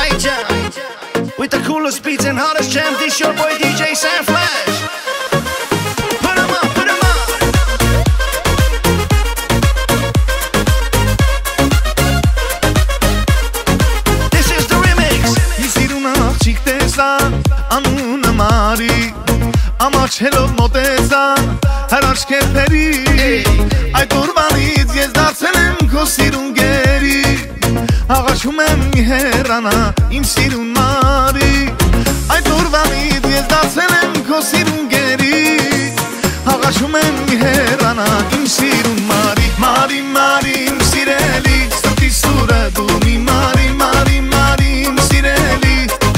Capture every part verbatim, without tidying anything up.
With the coolest beats and hottest jam, this your boy D J Sammy Flash. Put 'em up, put 'em up. This is the remix. Isiruna chikteesa, anuna mari, amachelo motesa, harashke peri. Ay turbanit yes darselem ko sirun geri. Աղաչում եմ հեռանա իմ սիրուն մարի Այդ օրվանից ես դարձել եմ քո սիրուն գերի Աղաչում եմ հեռանա իմ սիրուն մարի Մարի, մարի, իմ սիրելի Ստի սուրը դու մի մարի, մարի, մարի, իմ սիրելի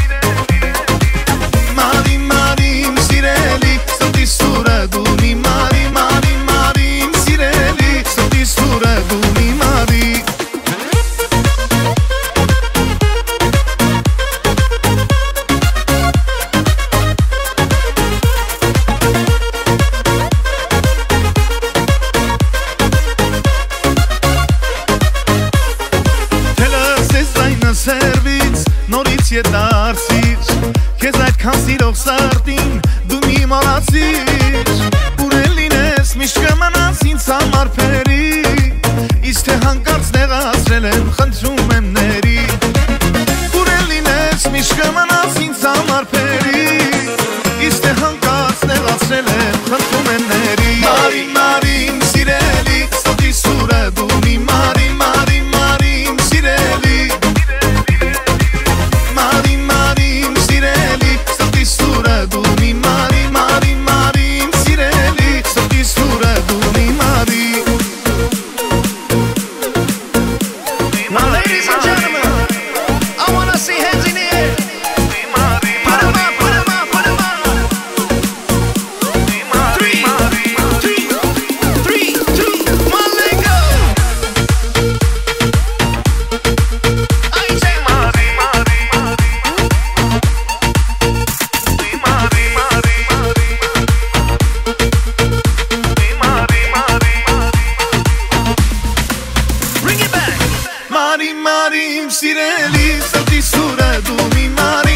Մարի, մարի, իմ սիրելի Ստի սուրը դու մի մարի, մարի, մարի, իմ սիրելի Ստի սուրը դու մի մարի Սերվից նորից ետարցիր Քեզ այդքան սիրող սարդին դու մի մոռացիր Ուրել լինես միշտ կմնաս ինձ համար փերի Իսկ թե հանկարծ նեղացրել եմ խնդրում եմ ների Ուրել լինես միշտ կմնաս ինձ համար փերի Իսկ թե հանկարծ նեղացրել եմ խնդրում եմ ների Մարի, մարի, իմ սիրելի Ստի սուրը դու մի մարի, մարի, մարի, իմ սիրելի Mari, Mari, im sireli, să-ți sură, du mi mari